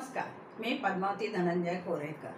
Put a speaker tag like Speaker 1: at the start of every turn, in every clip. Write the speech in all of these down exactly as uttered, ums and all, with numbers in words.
Speaker 1: नमस्कार, मी पद्मावती धनंजय कोरेकर।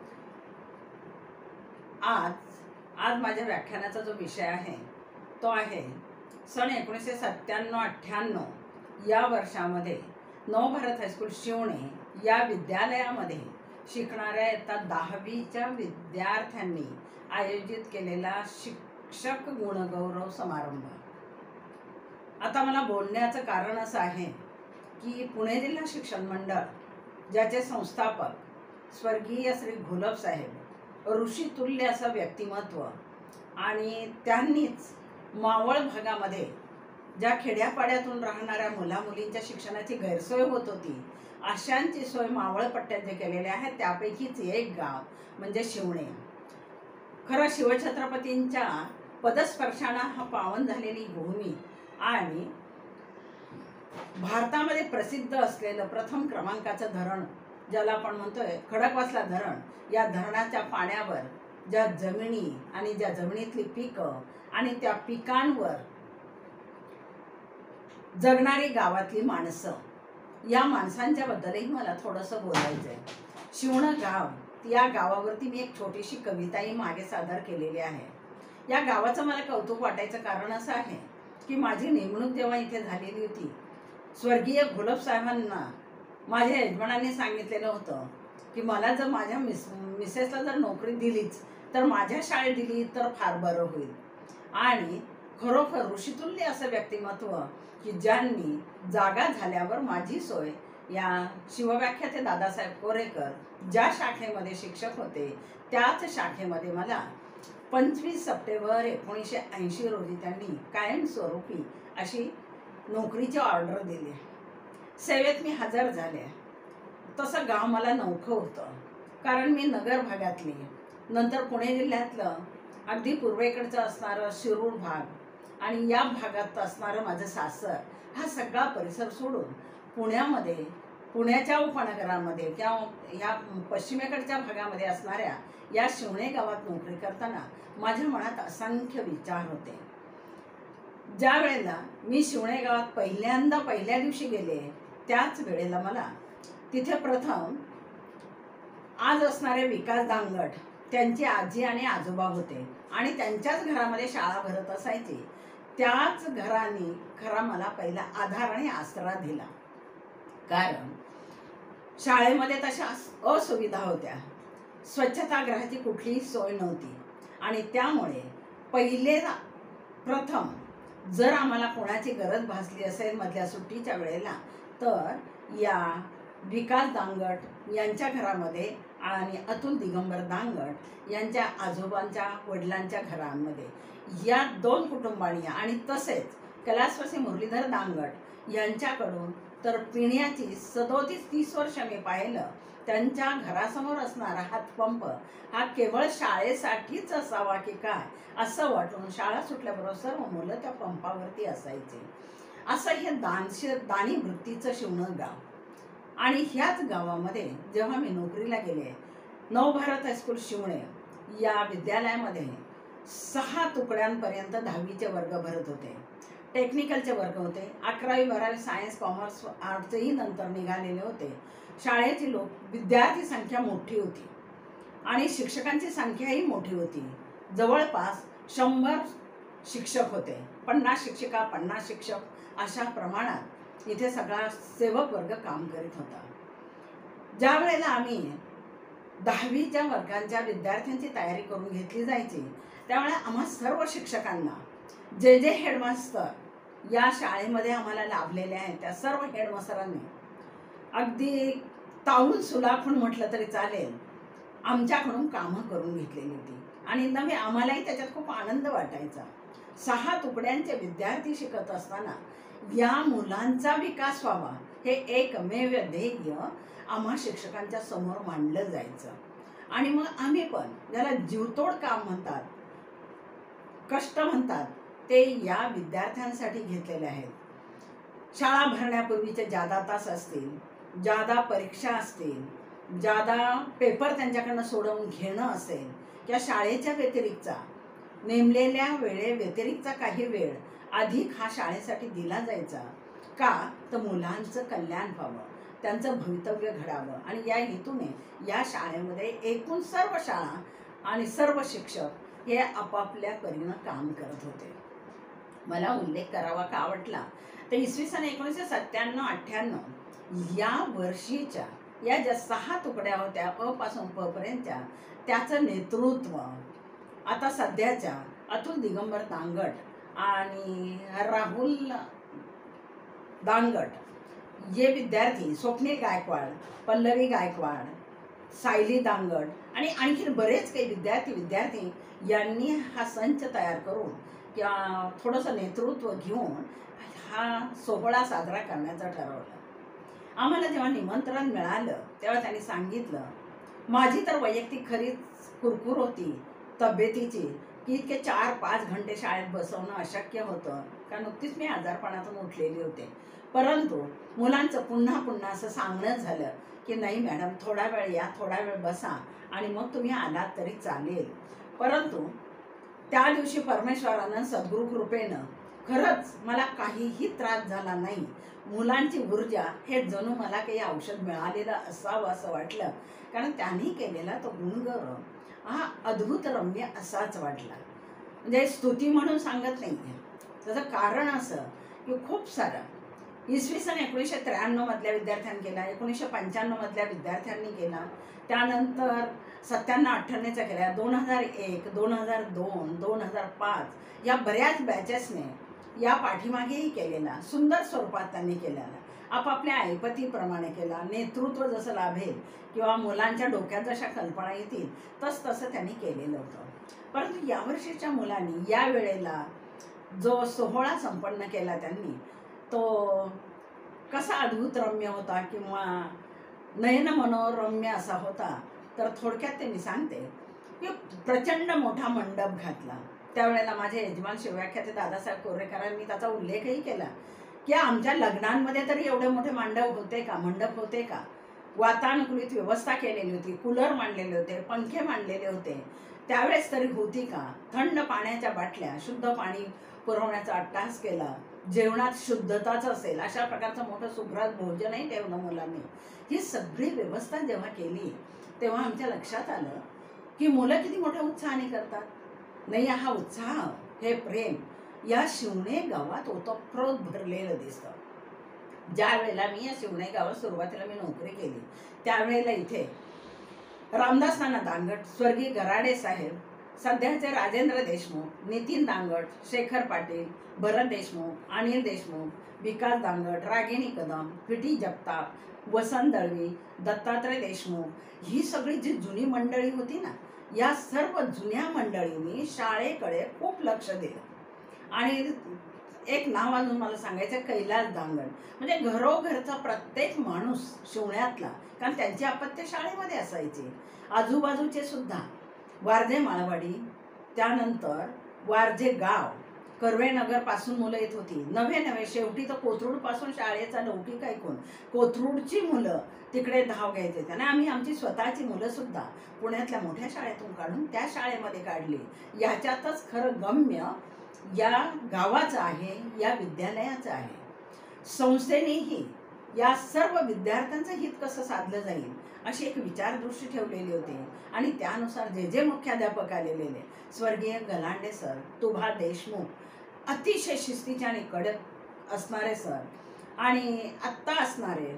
Speaker 1: आज आज माझ्या व्याख्यानाचा जो विषय आहे तो आहे सन एकोणीसशे सत्त्याण्णव अठ्ठ्याण्णव या वर्षामध्ये नवभारत हायस्कूल शिवणे या विद्यालयामध्ये शिकणाऱ्या इयत्ता दहावीच्या विद्यार्थ्यांनी आयोजित केलेला शिक्षक गुणगौरव समारंभ। आता मला बोलण्याचं कारण असं आहे की पुणे जिल्हा शिक्षण मंडळ ज्याचे संस्थापक स्वर्गीय श्री घोलप साहेब ऋषितुल्य असं व्यक्तिमत्व आणि त्यांनीच मावळ भागामध्ये ज्या खेड्यापाड्यातून राहणाऱ्या मुलामुलींच्या शिक्षणाची गैरसोय होत होती अशांची सोय मावळ पट्ट्यात जे केलेले आहे त्यापैकीच एक गाव म्हणजे शिवणे। खरं शिवछत्रपतींच्या पदस्पर्शानं हा पावन झालेली भूमी आणि भारतामध्ये प्रसिद्ध असलेलं प्रथम क्रमांकाचं धरण ज्याला आपण म्हणतोय खडकवासला धरण, या धरणाच्या पाण्यावर ज्या जमिनी आणि ज्या जमिनीतली पिकं आणि त्या पिकांवर जगणारी गावातली माणसं, या माणसांच्या बद्दलही मला थोडंसं बोलायचं आहे। शिवणं गाव, या गावावरती मी एक छोटीशी कविताही मागे सादर केलेली आहे। या गावाचं मला कौतुक वाटायचं कारण असं आहे की माझी नेमणूक जेव्हा इथे झालेली होती, स्वर्गीय घोलप साहेबांना माझ्या यजमानांनी सांगितलेलं होतं की मला जर माझ्या मिस मिसेसला जर नोकरी दिलीच तर माझ्या शाळेत दिली तर फार बरं होईल। आणि खरोखर ऋषितुल्य असं व्यक्तिमत्व की ज्यांनी जागा झाल्यावर माझी सोय या शिवव्याख्याते दादासाहेब कोरेकर ज्या शाखेमध्ये शिक्षक होते त्याच शाखेमध्ये मला पंचवीस सप्टेंबर एकोणीसशे ऐंशी रोजी त्यांनी कायमस्वरूपी अशी नोकरीची ऑर्डर दिली। सेवेत मी हजर झाले। तसं गाव मला नवखं होतं कारण मी नगर भागातली, नंतर पुणे जिल्ह्यातलं अगदी पूर्वेकडचं असणारं शिरूर भाग आणि या भागात असणारं माझं सासर, हा सगळा परिसर सोडून पुण्यामध्ये पुण्याच्या उपनगरामध्ये किंवा ह्या पश्चिमेकडच्या भागामध्ये असणाऱ्या या शिवणे गावात नोकरी करताना माझ्या मनात असंख्य विचार होते। ज्या वेळेला मी शिवणे गावात पहिल्यांदा पहिल्या दिवशी गेले त्याच वेळेला मला तिथे प्रथम आज असणारे विकास दांगट, त्यांची आजी आणि आजोबा होते आणि त्यांच्याच घरामध्ये शाळा भरत असायची। त्याच घराने खरा मला पहिला आधार आणि आसरा दिला, कारण शाळेमध्ये तशा असुविधा होत्या, स्वच्छतागृहाची कुठलीही सोय नव्हती आणि त्यामुळे पहिले प्रथम जर आम्हाला कोणाची गरज भासली असेल मधल्या सुट्टीच्या वेळेला तर या विकास दांगट यांच्या घरामध्ये आणि अतुल दिगंबर दांगट यांच्या आजोबांच्या वडिलांच्या घरांमध्ये, या दोन कुटुंबांनी आणि तसेच कैलासवासी मुरलीधर दांगट यांच्याकडून तर पिण्याची सदोतीस तीस वर्ष मी पाहिलं। त्यांच्या घरासमोर असणारा हातपंप हा केवळ शाळेसाठीच असावा की काय असं वाटून शाळा सुटल्याबरोबर सर्व मुलं त्या पंपावरती असायचे। असं हे दानशे दानी वृत्तीचं शिवणं गाव। आणि ह्याच गावामध्ये जेव्हा मी नोकरीला गेले, नवभारत हायस्कूल शिवणे या विद्यालयामध्ये सहा तुकड्यांपर्यंत दहावीचे वर्ग भरत होते, टेक्निकलचे वर्ग होते, अकरावी बारावी सायन्स कॉमर्स आर्ट्सही नंतर निघालेले होते। शाळेची लोक विद्यार्थी संख्या मोठी होती आणि शिक्षकांची संख्याही मोठी होती। जवळपास शंभर शिक्षक होते, पन्नास शिक्षिका पन्नास शिक्षक अशा प्रमाणात इथे सगळा सेवक वर्ग काम करीत होता। ज्या वेळेला आम्ही दहावीच्या वर्गांच्या विद्यार्थ्यांची तयारी करून घेतली जायची त्यावेळेला आम्हा सर्व शिक्षकांना जे जे हेडमास्टर या शाळेमध्ये आम्हाला लाभलेले आहेत त्या सर्व हेडमास्टरांनी अगदी तावून सुलाखून म्हटलं तरी चालेल आमच्याकडून कामं करून घेतलेली होती आणि नवे आम्हालाही त्याच्यात खूप आनंद वाटायचा। सहा तुकड्यांचे विद्यार्थी शिकत असताना या मुलांचा विकास व्हावा हे एकमेव ध्येय आम्हा शिक्षकांच्या समोर मांडलं जायचं आणि मग आम्ही पण ज्याला जीवतोड काम म्हणतात, कष्ट म्हणतात, ते या विद्यार्थ्यांसाठी घेतलेले आहेत। शाळा भरण्यापूर्वीचे जादा तास असतील, जादा परीक्षा असतील, जादा पेपर त्यांच्याकडनं सोडवून घेणं असेल किंवा शाळेच्या व्यतिरिक्तचा नेमलेल्या वेळे व्यतिरिक्तचा काही वेळ अधिक हा शाळेसाठी दिला जायचा का तर मुलांचं कल्याण व्हावं, त्यांचं भवितव्य घडावं. आणि या हेतूने या शाळेमध्ये एकूण सर्व शाळा आणि सर्व शिक्षक हे आपापल्या परीनं काम करत होते. मला उल्लेख करावा का आवडला तर इसवी सन एकोणीसशे सत्त्याण्णव अठ्ठ्याण्णव या वर्षीच्या या ज्या सहा तुकड्या होत्या अ पासून प पर्यंतच्या, त्याचं नेतृत्व आता सध्याच्या अतुल दिगंबर दांगट आणि राहुल दांगट ये विद्यार्थी, स्वप्नील गायकवाड, पल्लवी गायकवाड, सायली दांगट आणि आणखी बरेच काही विद्यार्थी विद्यार्थी यांनी हा संच तयार करून किंवा थोडंसं नेतृत्व घेऊन हा सोहळा साजरा करण्याचं ठरवलं. आम्हाला जेव्हा निमंत्रण मिळालं तेव्हा त्यांनी सांगितलं, माझी तर वैयक्तिक खरीच कुरकुर होती तब्येतीची की इतके चार पाच घंटे शाळेत बसवणं अशक्य होतं, कारण नुकतीच मी आजारपणातून उठलेली होते. परंतु मुलांचं पुन्हा पुन्हा असं सांगणं झालं की नाही मॅडम, थोडा वेळ या, थोडा वेळ बसा आणि मग तुम्ही आलात तरी चालेल. परंतु त्या दिवशी परमेश्वरानं सद्गुरू कृपेनं खरंच मला काहीही त्रास झाला नाही. मुलांची ऊर्जा हे जणू मला काही औषध मिळालेलं असावं असं वाटलं, कारण त्यांनी केलेला तो गुणगौरव हा अद्भुत रम्य असाच वाटला. म्हणजे स्तुती म्हणून सांगत नाही आहे, त्याचं कारण असं की खूप सारं इसवी सन एकोणीसशे त्र्याण्णव मधल्या विद्यार्थ्यांनी केला, एकोणीसशे पंच्याण्णव मधल्या विद्यार्थ्यांनी केला, त्यानंतर सत्त्याण्णव अठ्ठ्याण्णवचा केला, दोन हजार एक दोन हजार दोन दोन हजार पाच या बऱ्याच बॅचेसने या पाठीमागेही केलेला सुंदर स्वरूपात त्यांनी केलेला, आपापल्या ऐपतीप्रमाणे केला. नेतृत्व जसं लाभेल किंवा मुलांच्या डोक्यात जशा कल्पना येतील तस तसं त्यांनी केलेलं होतं. परंतु यावर्षीच्या मुलांनी या वेळेला जो सोहळा संपन्न केला त्यांनी तो कसा अद्भुत रम्य होता किंवा नयन मनोरम्य असा होता. तर थोडक्यात ते मी सांगते की प्रचंड मोठा मंडप घातला. त्यावेळेला माझे यजमान शिवव्याख्याते दादासाहेब कोरेकरांनी त्याचा उल्लेखही केला की आमच्या लग्नांमध्ये तरी एवढे मोठे मंडप होते का, मंडप होते का. वातानुकूलित व्यवस्था केलेली होती, कूलर मांडलेले होते, पंखे मांडलेले होते, त्यावेळेस तरी होती का. थंड पाण्याच्या बाटल्या, शुद्ध पाणी पुरवण्याचा अट्टहास केला, जेवणात शुद्धताच असेल अशा प्रकारचं मोठं सुग्रास भोजनही ठेवलं मुलांनी. ही सगळी व्यवस्था जेव्हा केली तेव्हा आमच्या लक्षात आलं की मुलं किती मोठ्या उत्साहाने करतात. नाही, हा उत्साह, हे प्रेम या शिवणे गावात ओतप्रोत भरलेलं दिसतं. ज्या वेळेला मी या शिवणे गावात सुरुवातीला मी नोकरी केली त्यावेळेला इथे रामदास नाना दांगट, स्वर्गीय गराडे साहेब, सध्याचे राजेंद्र देशमुख, नितीन दांगट, शेखर पाटील, भरत देशमुख, अनिल देशमुख, विकास दांगट, रागिणी कदम, पिटी जगताप, वसंत दळवी, दत्तात्रय देशमुख, ही सगळी जी जुनी मंडळी होती ना, या सर्व जुन्या मंडळींनी शाळेकडे खूप लक्ष दिलं. आणि एक नाव अजून मला सांगायचं, कैलास दांगट, म्हणजे घरोघरचा प्रत्येक माणूस शिवण्यातला, कारण त्यांची अपत्य शाळेमध्ये असायची. आजूबाजूचे सुद्धा वारजे माळवाडी, त्यानंतर वारजे गाव, कर्वेनगरपासून मुलं येत होती. नवे नवे शेवटी तर कोथरूडपासून शाळेचा लौकिक ऐकून कोथरूडची मुलं तिकडे धाव घ्यायचे. आणि आम्ही आमची स्वतःची मुलंसुद्धा पुण्यातल्या मोठ्या शाळेतून काढून त्या शाळेमध्ये काढली. याच्यातच खरं गम्य या गावाचं आहे, या विद्यालयाचं आहे. संस्थेनेही या सर्व विद्यार्थ्यांचं हित कसं साधलं जाईल अशी एक विचारदृष्टी ठेवलेली होती. आणि त्यानुसार जे जे मुख्याध्यापक आलेले, स्वर्गीय गलांडे सर, तुभा देशमुख, अतिशय शिस्तीचे आणि कडक असणारे सर, आणि आत्ता असणारे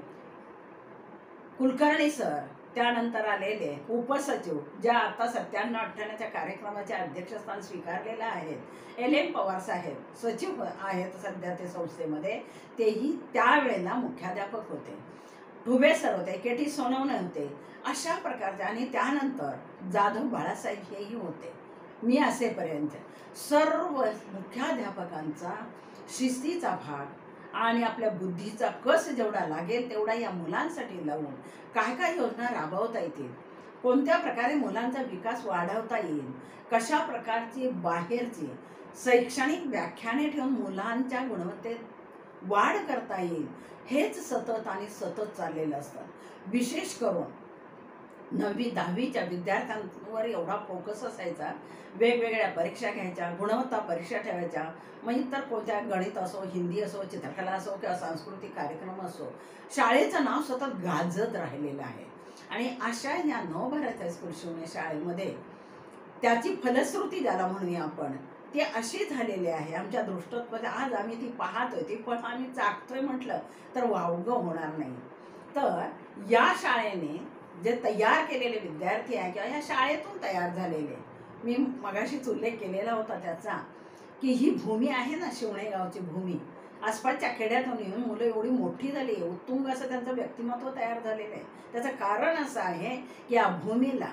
Speaker 1: कुलकर्णी सर, त्यानंतर आलेले उपसचिव ज्या आता सत्त्याण्णव अठ्ठ्याण्णवच्या कार्यक्रमाचे अध्यक्षस्थान स्वीकारलेलं आहेत, एल एम पवार साहेब सचिव आहेत सध्या ते संस्थेमध्ये, तेही त्यावेळेला मुख्याध्यापक होते. ढुबे सर होते, के टी सोनवणे होते, अशा प्रकारचे. आणि त्यानंतर जाधव बाळासाहेब हेही होते. मी असेपर्यंत सर्व मुख्याध्यापकांचा शिस्तीचा भाग आणि आपल्या बुद्धीचा कस जेवढा लागेल तेवढा या मुलांसाठी लावून काय काय योजना राबवता येतील, कोणत्या प्रकारे मुलांचा विकास वाढवता येईल, कशा प्रकारची बाहेरची शैक्षणिक व्याख्याने ठेवून मुलांच्या गुणवत्तेत वाढ करता येईल, हेच सतत आणि सतत चाललेलं असतं. विशेष करून नववी दहावीच्या विद्यार्थ्यांवर एवढा फोकस असायचा, वेगवेगळ्या परीक्षा घ्यायच्या, गुणवत्ता परीक्षा ठेवायच्या, मग इतर कोणत्या गणित असो, हिंदी असो, चित्रकला असो किंवा सांस्कृतिक कार्यक्रम असो, शाळेचं नाव सतत गाजत राहिलेलं आहे. आणि अशा या नवभारत हायस्कूल शिवणे शाळेमध्ये त्याची फलश्रुती ज्याला म्हणूया आपण, ती अशी झालेली आहे आमच्या दृष्टोत्पत्ती. आज आम्ही ती पाहतोय, ती पण आम्ही चाकतोय म्हटलं तर वावगं होणार नाही. तर या शाळेने जे तयार केलेले विद्यार्थी आहे किंवा या शाळेतून तयार झालेले, मी मगाशीच उल्लेख केलेला होता त्याचा, की ही भूमी आहे ना शिवणे गावची भूमी, आसपासच्या खेड्यातून येऊन मुलं एवढी मोठी झाली, उत्तुंग असं त्यांचं व्यक्तिमत्व तयार झालेलं आहे. त्याचं कारण असं आहे की या भूमीला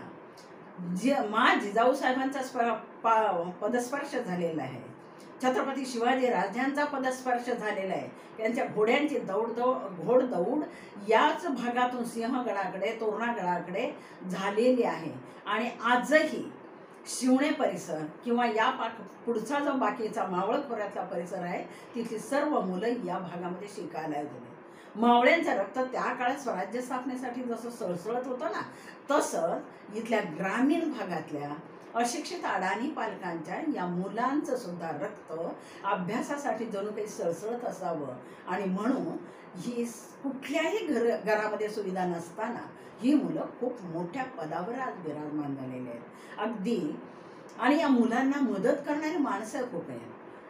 Speaker 1: जे मा जिजाऊ साहेबांचा स्पर पदस्पर्श झालेला आहे, छत्रपती शिवाजी राजांचा पदस्पर्श झालेला आहे. त्यांच्या घोड्यांची दौड दौड घोड दौड याच भागातून सिंहगडाकडे, तोरणागडाकडे झालेली आहे. आणि आजही शिवणे परिसर किंवा या पाक पुढचा जो बाकीचा मावळ खोऱ्यातला परिसर आहे, तिथली सर्व मुलं या भागामध्ये शिकायला गेले. मावळ्यांचं रक्त त्या काळात स्वराज्य स्थापनेसाठी जसं सळसळत होतं ना, तसंच इथल्या ग्रामीण भागातल्या अशिक्षित अडाणी पालकांच्या या मुलांचं सुद्धा रक्त अभ्यासासाठी जणू काही सळसळत असावं. आणि म्हणून ही कुठल्याही घर घरामध्ये सुविधा नसताना ही मुलं खूप मोठ्या पदावर आज विराजमान झालेले आहेत अगदी. आणि या मुलांना मदत करणारी माणसं खूप आहेत.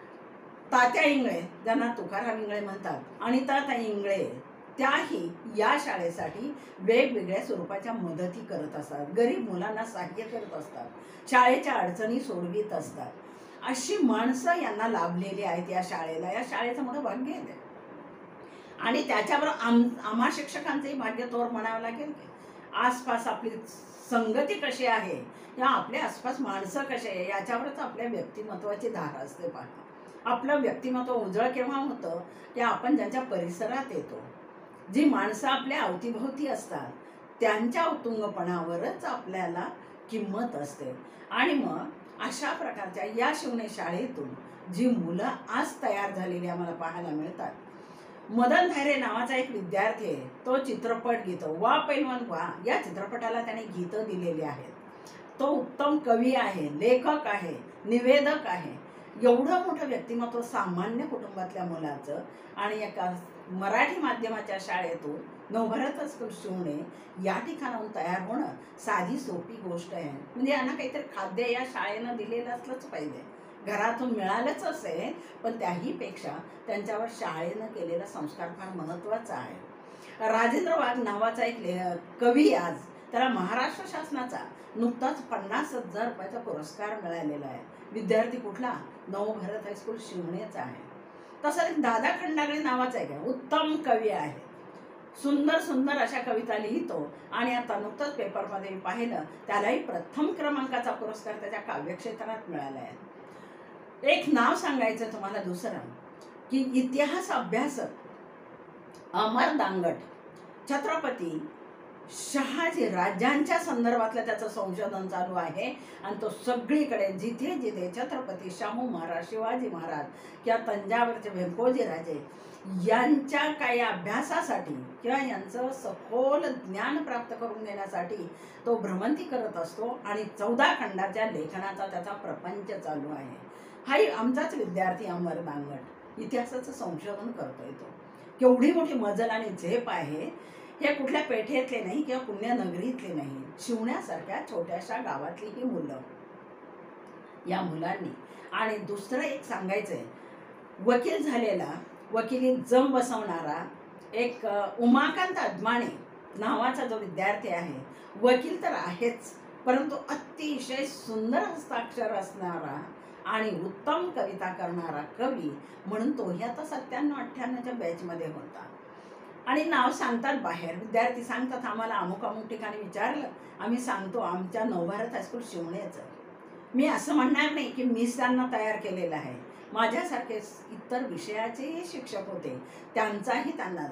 Speaker 1: तात्या इंगळे, ज्यांना तुकाराम इंगळे म्हणतात, आणि तात्या इंगळे त्याही या शाळेसाठी वेगवेगळ्या स्वरूपाच्या मदती करत असतात, गरीब मुलांना सहाय्य करत असतात, शाळेच्या अडचणी सोडवित असतात. अशी माणसं यांना लाभलेली आहेत या शाळेला. या शाळेचं मोठं भाग्य आहे. आणि त्याच्याबरोबर आम आम्हा शिक्षकांचंही भाग्य तोर म्हणावं लागेल. आसपास आपली संगती कशी आहे किंवा आपल्या आसपास माणसं कशी आहे याच्यावरच आपल्या व्यक्तिमत्वाची धार असते. पहा, आपलं व्यक्तिमत्व उजळ केव्हा होतं की आपण ज्यांच्या परिसरात येतो, जी माणसं आपल्या अवतीभोवती असतात त्यांच्या उत्तुंगपणावरच आपल्याला किंमत असते. आणि मग अशा प्रकारच्या या शिवणे शाळेतून जी मुलं आज तयार झालेली आम्हाला पाहायला मिळतात. मदन धायरे नावाचा एक विद्यार्थी आहे, तो चित्रपट गीतं वा पैलवान वा या चित्रपटाला त्याने गीतं दिलेली आहेत. तो उत्तम कवी आहे, लेखक आहे, निवेदक आहे. एवढं मोठं व्यक्तिमत्व सामान्य कुटुंबातल्या मुलाचं आणि एका मराठी माध्यमाच्या शाळेतून नवभारत हायस्कूल शिवणे या ठिकाणाहून तयार होणं साधी सोपी गोष्ट आहे. म्हणजे यांना काहीतरी खाद्य या शाळेनं दिलेलं असलंच पाहिजे, घरातून मिळालंच असेल, पण त्याहीपेक्षा त्यांच्यावर शाळेनं केलेला संस्कार फार महत्त्वाचा आहे. राजेंद्र वाघ नावाचा एक ले कवी, आज त्याला महाराष्ट्र शासनाचा नुकताच पन्नास हजार रुपयाचा पुरस्कार मिळालेला आहे. विद्यार्थी कुठला? नवभारत हायस्कूल शिवणेचा आहे. तसं एक दादा खंडागळे नावाचा एक आहे, उत्तम कवी आहे, सुंदर सुंदर अशा कविता लिहितो. आणि आता नुकतंच पेपरमध्ये मी पाहिलं, त्यालाही प्रथम क्रमांकाचा पुरस्कार त्याच्या काव्यक्षेत्रात मिळाला आहे. एक नाव सांगायचं तुम्हाला दुसरं, की इतिहास अभ्यासक अमर दांगट, छत्रपती शहाजी राजांच्या संदर्भातलं त्याचं संशोधन चालू आहे. आणि तो सगळीकडे जिथे जिथे छत्रपती शाहू महाराज, शिवाजी महाराज किंवा तंजावरचे व्यंकोजी राजे यांच्या काही अभ्यासासाठी किंवा यांचं सखोल ज्ञान प्राप्त करून देण्यासाठी तो भ्रमंती करत असतो. आणि चौदा खंडाच्या लेखनाचा त्याचा प्रपंच चालू आहे. हाही आमचाच विद्यार्थी अमर दांगट इतिहासाचं संशोधन करतोय. तो केवढी मोठी मजल आणि झेप आहे. हे कुठल्या पेठेतले नाही किंवा पुण्यनगरीतले नाही, शिवण्यासारख्या छोट्याशा गावातली ही मुलं, या मुलांनी. आणि दुसरं एक सांगायचं आहे, वकील झालेला, वकिली जम बसवणारा एक उमाकांत अदमाणे नावाचा जो विद्यार्थी आहे, वकील तर आहेच, परंतु अतिशय सुंदर हस्ताक्षर असणारा आणि उत्तम कविता करणारा कवी म्हणून तोही आता सत्त्याण्णव अठ्ठ्याण्णवच्या बॅचमध्ये होता. आणि नाव सांगतात बाहेर, विद्यार्थी सांगतात आम्हाला अमुक अमुक ठिकाणी विचारलं, आम्ही सांगतो आमच्या नवभारत हायस्कूल शिवण्याचं. मी असं म्हणणार नाही की मीच त्यांना तयार केलेलं आहे, माझ्यासारखे इतर विषयाचेही शिक्षक होते, त्यांचाही त्यांना.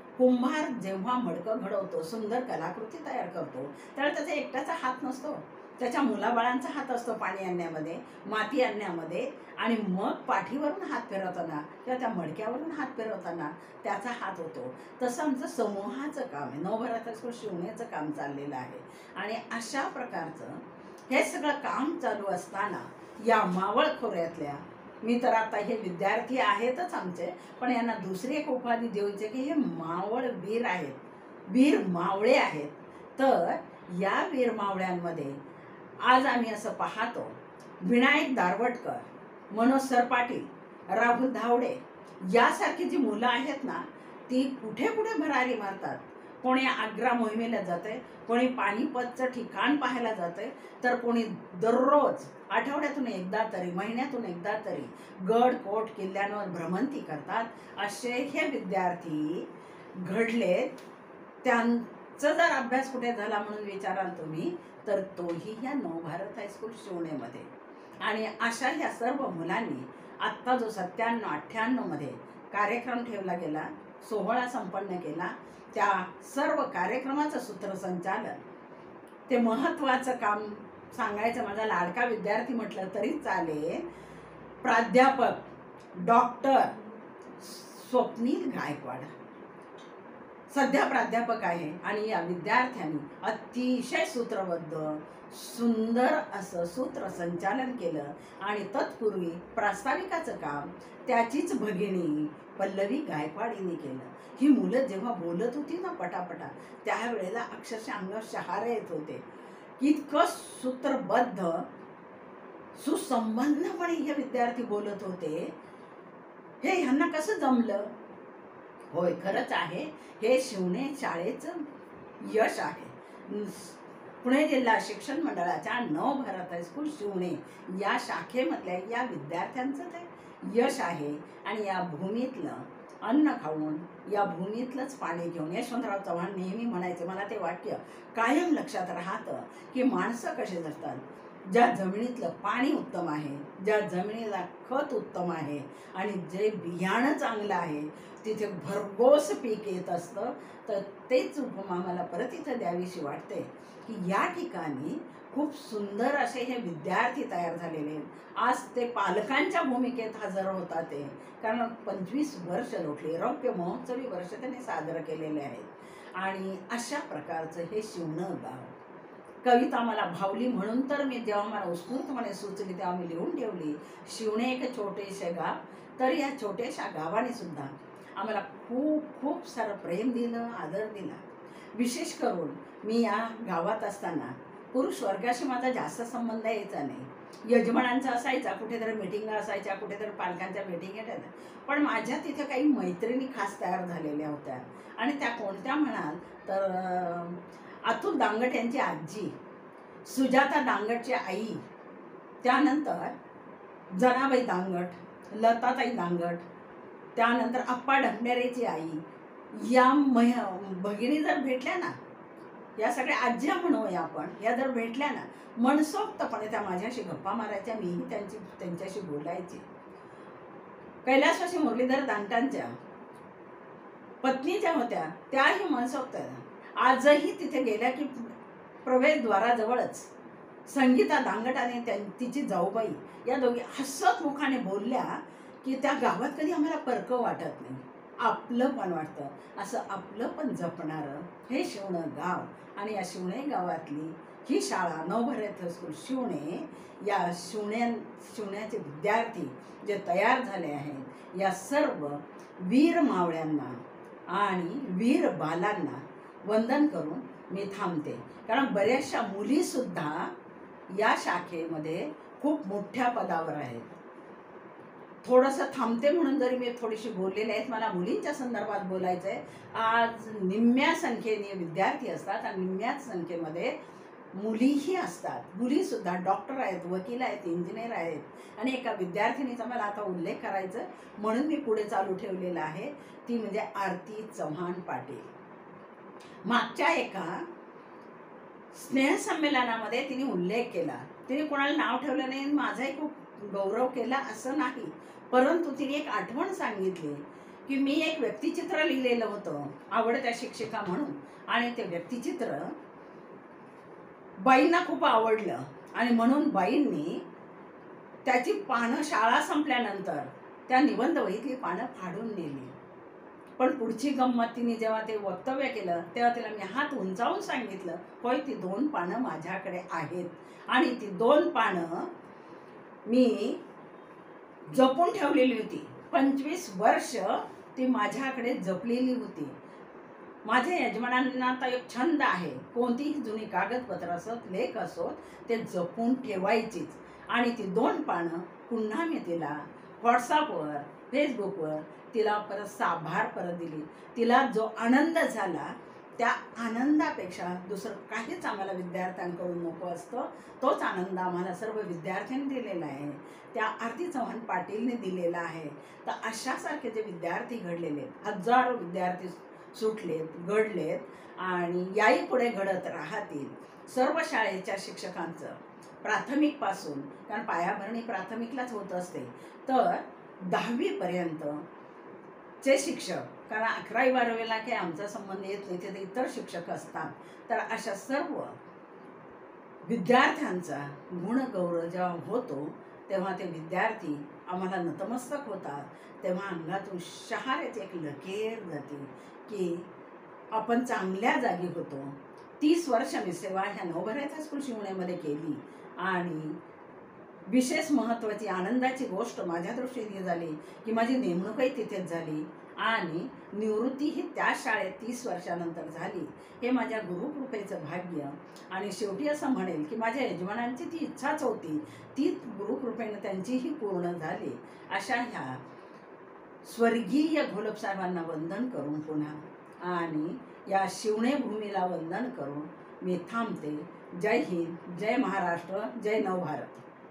Speaker 1: कुंभार जेव्हा मडकं घडवतो, सुंदर कलाकृती तयार करतो, त्याला त्याचा एकट्याचा हात नसतो. त्याच्या मुलाबाळांचा हात असतो पाणी आणण्यामध्ये, माती आणण्यामध्ये, आणि मग पाठीवरून हात फिरवताना किंवा त्या मडक्यावरून हात फिरवताना त्याचा हात होतो. तसं आमचं समूहाचं काम आहे, नवभारत हायस्कूल शिवण्याचं काम चाललेलं आहे. आणि अशा प्रकारचं हे सगळं काम चालू असताना या मावळ खोऱ्यातल्या, मी तर आता हे विद्यार्थी आहेतच आमचे, पण यांना दुसरी एक उपाधी द्यायची की हे मावळ वीर आहेत, वीर मावळे आहेत. तर या वीर मावळ्यांमध्ये आज आम्ही असं पाहतो, विनायक दारवटकर, मनोज सरपाटील, राहुल धावडे यासारखी जी मुलं आहेत ना, ती कुठे कुठे भरारी मारतात. कोणी आग्रा मोहिमेला जाते, कोणी पानिपतचं ठिकाण पाहायला जाते, तर कोणी दररोज आठवड्यातून एकदा तरी, महिन्यातून एकदा तरी गड कोट किल्ल्यांवर भ्रमंती करतात. असे हे विद्यार्थी घडले. त्यांचा जर अभ्यास कुठे झाला म्हणून विचाराल तुम्ही, तर तोही या नवभारत हायस्कूल शिवणेमध्ये. आणि अशा ह्या सर्व मुलांनी आत्ता जो सत्त्याण्णव अठ्ठ्याण्णवमध्ये कार्यक्रम ठेवला गेला, सोहळा संपन्न केला, त्या सर्व कार्यक्रमाचं सूत्रसंचालन, ते महत्त्वाचं काम सांगायचं, माझा लाडका विद्यार्थी म्हटलं तरी चालेल, प्राध्यापक डॉक्टर स्वप्नील गायकवाड सध्या प्राध्यापक आहे. आणि या विद्यार्थ्यांनी अतिशय सूत्रबद्ध सुंदर असं सूत्रसंचालन केलं. आणि तत्पूर्वी प्रास्ताविकाचं काम त्याचीच भगिनी पल्लवी गायकवाड हिने केलं. ही मुलं जेव्हा बोलत होती ना पटापटा, त्यावेळेला अक्षरशः अंगावर शहारे येत होते. इतकं सूत्रबद्ध सुसंबद्धपणे हे विद्यार्थी बोलत होते. हे ह्यांना कसं जमलं? होय, खरंच आहे, हे शिवणे शाळेचं यश आहे. पुणे जिल्हा शिक्षण मंडळाच्या नवभारत हायस्कूल शिवणे या शाखेमधल्या या विद्यार्थ्यांचं ते यश आहे. आणि या भूमीतलं अन्न खाऊन, या भूमीतलंच पाणी घेऊन, यशवंतराव चव्हाण नेहमी म्हणायचे, मला ते वाक्य कायम लक्षात राहतं, की माणसं कसे जगतात. ज्या जमिनीतलं पाणी उत्तम आहे, ज्या जमिनीला खत उत्तम आहे, आणि जे बियाणं चांगलं आहे, तिथे भरघोस पीक येत असतं. तर तेच उपमा मला परत इथं द्यावीशी वाटते, की या ठिकाणी खूप सुंदर असे हे विद्यार्थी तयार झालेले आहेत. आज ते पालकांच्या भूमिकेत हजर होतात ते, कारण पंचवीस वर्ष लोटले, रौप्य महोत्सवी वर्ष त्यांनी साजरं केलेले आहेत. आणि अशा प्रकारचं हे शिवणं गाव. कविता मला भावली म्हणून तर मी जेव्हा मला उत्स्फूर्तपणे सुचली तेव्हा मी लिहून ठेवली, शिवणे एक छोटेसे गाव. तर या छोट्याशा गावाने सुद्धा आम्हाला खूप खूप सारं प्रेम दिलं, आदर दिला. विशेष करून मी या गावात असताना पुरुष वर्गाशी माझा जास्त संबंध यायचा नाही. यजमानांचा असायचा, कुठेतरी मिटिंग असायच्या, कुठेतरी पालकांच्या मिटिंग येतात, पण माझ्या तिथे काही मैत्रिणी खास तयार झालेल्या होत्या. आणि त्या कोणत्या म्हणाल तर अतुल दांगट यांची आजी, सुजाता दांगटची आई, त्यानंतर जनाबाई दांगट, लताताई दांगट, त्यानंतर आप्पा ढकणेरेची आई, या मह भगिनी जर भेटल्या ना, या सगळ्या आज्या म्हणूया आपण, या जर भेटल्या ना, मनसोक्तपणे त्या माझ्याशी गप्पा मारायच्या, मीही त्यांची त्यांच्याशी बोलायची. कैलासवासी मुरलीधर दांगटांच्या पत्नी ज्या होत्या त्याही मनसोक्त आजही तिथे गेल्या की प्रवेशद्वाराजवळच संगीता दांगट आणि त्या तिची जाऊबाई या दोघी हसत मुखाने बोलल्या की त्या गावात कधी आम्हाला परकं वाटत नाही, आपलं पण वाटतं. असं आपलं पण जपणारं हे शिवणं गाव. आणि या शिवणे गावातली ही शाळा नवभारत हायस्कूल शिवणे, या शिवण्या शिवण्याचे विद्यार्थी जे तयार झाले आहेत, या सर्व वीर मावळ्यांना आणि वीर बालांना वंदन करून मी थांबते. कारण बऱ्याचशा मुलीसुद्धा या शाखेमध्ये खूप मोठ्या पदावर आहेत. थोडंसं थांबते म्हणून जरी मी थोडीशी बोललेली आहेत, मला मुलींच्या संदर्भात बोलायचं आहे. आज निम्म्या संख्येने विद्यार्थी असतात आणि निम्म्याच संख्येमध्ये मुलीही असतात. मुलीसुद्धा डॉक्टर आहेत, वकील आहेत, इंजिनियर आहेत. आणि एका विद्यार्थिनीचा मला आता उल्लेख करायचा म्हणून मी पुढे चालू ठेवलेला आहे, ती म्हणजे आरती चव्हाण पाटील. मागच्या एका स्नेहसंमेलनामध्ये तिने उल्लेख केला. तिने कोणाला नाव ठेवलं नाही, माझाही खूप गौरव केला असं नाही, परंतु तिने एक आठवण सांगितली की मी एक व्यक्तिचित्र लिहिलेलं होतं आवडत्या शिक्षिका म्हणून. आणि ते व्यक्तिचित्र बाईंना खूप आवडलं आणि म्हणून बाईंनी त्याची पानं शाळा संपल्यानंतर त्या निबंध वहीतली पानं फाडून नेली. पण पुढची गंमत तिने जेव्हा ते वक्तव्य केलं तेव्हा तिला मी हात उंचावून सांगितलं, होय ती दोन पानं माझ्याकडे आहेत आणि ती दोन पानं मी जपून ठेवलेली होती. पंचवीस वर्ष ती माझ्याकडे जपलेली होती. माझ्या यजमानांना तर एक छंद आहे, कोणतीही जुनी कागदपत्र असोत, लेख असोत, ते जपून ठेवायचीच. आणि ती दोन पानं पुन्हा मी तिला व्हॉट्सअपवर, फेसबुकवर तिला परत साभार परत दिली. तिला जो आनंद झाला त्या आनंदापेक्षा दुसरं काहीच आम्हाला विद्यार्थ्यांकडून नको असतं. तोच आनंद आम्हाला सर्व विद्यार्थ्यांनी दिलेला आहे, त्या आरती चव्हाण पाटीलने दिलेला आहे. तर अशासारखे जे विद्यार्थी घडलेले, हजारो विद्यार्थी सुटलेत, घडलेत आणि याही पुढे घडत राहतील. सर्व शाळेच्या शिक्षकांचं प्राथमिकपासून, कारण पायाभरणी प्राथमिकलाच होत असते, तर दहावीपर्यंत चे शिक्षक, कारण अकरावी बारावीला काही आमचा संबंध येत नाही, तिथे इतर शिक्षक असतात. तर अशा सर्व विद्यार्थ्यांचा गुणगौरव जेव्हा होतो तेव्हा ते विद्यार्थी आम्हाला नतमस्तक होतात. तेव्हा अंगातून शहारेच एक लकेर जाते की आपण चांगल्या जागी होतो. तीस वर्ष मी सेवा ह्या नवभराचा स्कूल शिवण्यामध्ये केली आणि विशेष महत्त्वाची आनंदाची गोष्ट माझ्या दृष्टीने झाली की माझी नेमणूकही तिथेच झाली आणि निवृत्तीही त्या शाळेत तीस वर्षानंतर झाली. हे माझ्या गुरुकृपेचं भाग्य. आणि शेवटी असं म्हणेल की माझ्या यजमानांची ती इच्छाच होती, ती गुरुकृपेनं त्यांचीही पूर्ण झाली. अशा ह्या स्वर्गीय घोलप साहेबांना वंदन करून पुन्हा आणि या शिवणे भूमीला वंदन करून मी थांबते. जय हिंद, जय महाराष्ट्र, जय नवभारत.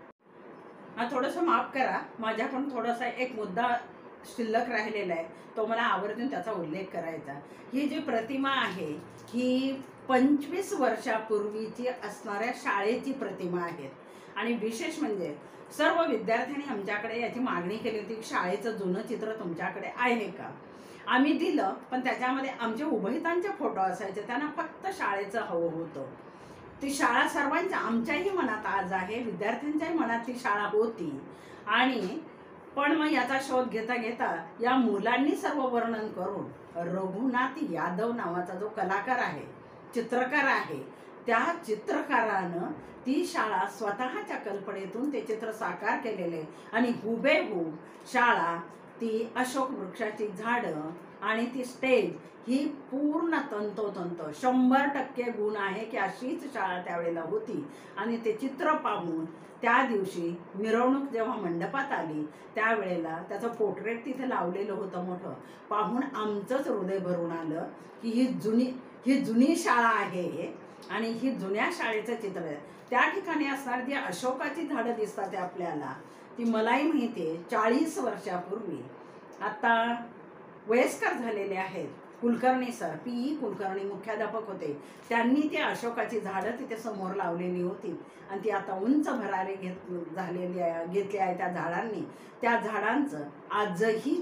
Speaker 1: हा थोडंसं माफ करा, माझ्याकडून थोडासा एक मुद्दा शिल्लक राहिलेला आहे, तो मला आवर्जून त्याचा उल्लेख करायचा. ही जी प्रतिमा आहे ही पंचवीस वर्षापूर्वीची असणाऱ्या शाळेची प्रतिमा आहे. आणि विशेष म्हणजे सर्व विद्यार्थ्यांनी आमच्याकडे याची मागणी केली होती, शाळेचं जुनं चित्र तुमच्याकडे आहे का. आम्ही दिलं, पण त्याच्यामध्ये आमचे उभयतांचे फोटो असायचे, त्यांना फक्त शाळेचं हवं होतं. ती शाळा सर्वांच्या, आमच्याही मनात आज आहे, विद्यार्थ्यांच्याही मनात ती शाळा होती. आणि पण मग याचा शोध घेता घेता या मुलांनी सर्व वर्णन करून रघुनाथ यादव नावाचा जो कलाकार आहे, चित्रकार आहे, त्या चित्रकारानं ती शाळा स्वतःच्या कल्पनेतून ते चित्र साकार केलेले आणि हुबेहूब शाळा, ती अशोक वृक्षाची झाडं आणि ती स्टेज ही पूर्ण तंतोतंत शंभर टक्के गुण आहे की अशीच शाळा त्यावेळेला होती. आणि ते चित्र पाहून त्या दिवशी मिरवणूक जेव्हा मंडपात आली त्यावेळेला त्याचं पोर्ट्रेट तिथे लावलेलं होतं मोठं, पाहून आमचंच हृदय भरून आलं की ही जुनी ही जुनी शाळा आहे आणि ही जुन्या शाळेचं चित्र आहे. त्या ठिकाणी असणारी जी अशोकाची झाडं दिसतात ते आपल्याला, ती मलाही माहिती आहे चाळीस वर्षापूर्वी आता वयस्कर झालेले आहेत Kulkarni sir, P E Kulkarni मुख्याध्यापक होते, त्यांनी ते अशोकाची झाडं तिथे समोर लावलेली होती आणि ती आता उंच भरारी घेत झालेली आहे घेतली आहे त्या झाडांनी. त्या झाडांचं आजही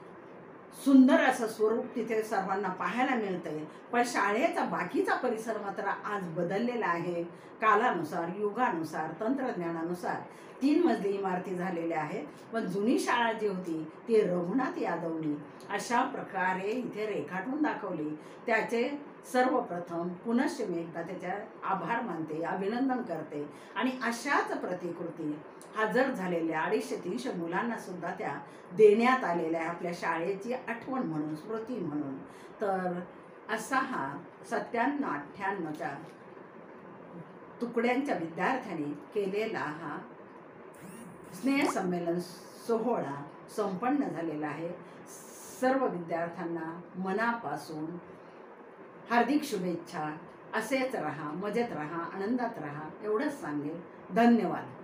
Speaker 1: सुंदर असं स्वरूप तिथे सर्वांना पाहायला मिळतंय. पण शाळेचा बाकीचा परिसर मात्र आज बदललेला आहे. कालानुसार, युगानुसार, तंत्रज्ञानानुसार तीन मजली इमारती झालेल्या आहेत. पण जुनी शाळा जी होती ती रघुनाथ यादवनी अशा प्रकारे इथे रेखाटून दाखवली. त्याचे सर्वप्रथम पुनश्च मी एकदा त्याच्या आभार मानते, अभिनंदन करते. आणि अशाच प्रतिकृती हजर झालेल्या अडीचशे तीनशे मुलांना सुद्धा त्या देण्यात आलेल्या आहे आपल्या शाळेची आठवण म्हणून, स्मृती म्हणून. तर असा हा सत्त्याण्णव अठ्ठ्याण्णवच्या तुकड्यांच्या विद्यार्थ्यांनी केलेला हा स्नेहसंमेलन सोहळा संपन्न झालेला आहे. सर्व विद्यार्थ्यांना मनापासून हार्दिक शुभेच्छा. असेच रहा, मजेत रहा, आनंदात रहा एवढंच सांगेल. धन्यवाद.